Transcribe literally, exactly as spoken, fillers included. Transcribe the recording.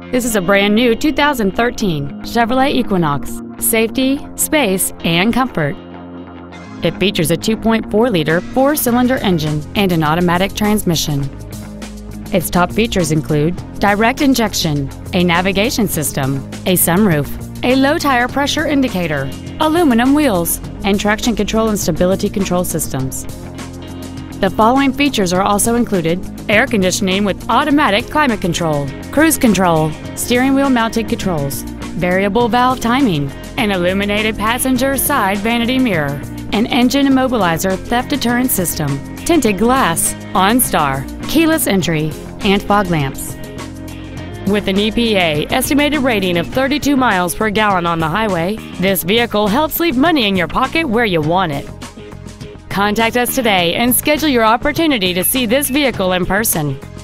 This is a brand new two thousand thirteen Chevrolet Equinox. Safety, space, and comfort. It features a two point four liter four-cylinder engine and an automatic transmission. Its top features include direct injection, a navigation system, a sunroof, a low tire pressure indicator, aluminum wheels, and traction control and stability control systems. The following features are also included: air conditioning with automatic climate control, cruise control, steering wheel mounted controls, variable valve timing, an illuminated passenger side vanity mirror, an engine immobilizer theft deterrent system, tinted glass, OnStar, keyless entry, and fog lamps. With an E P A estimated rating of thirty-two miles per gallon on the highway, this vehicle helps leave money in your pocket where you want it. Contact us today and schedule your opportunity to see this vehicle in person.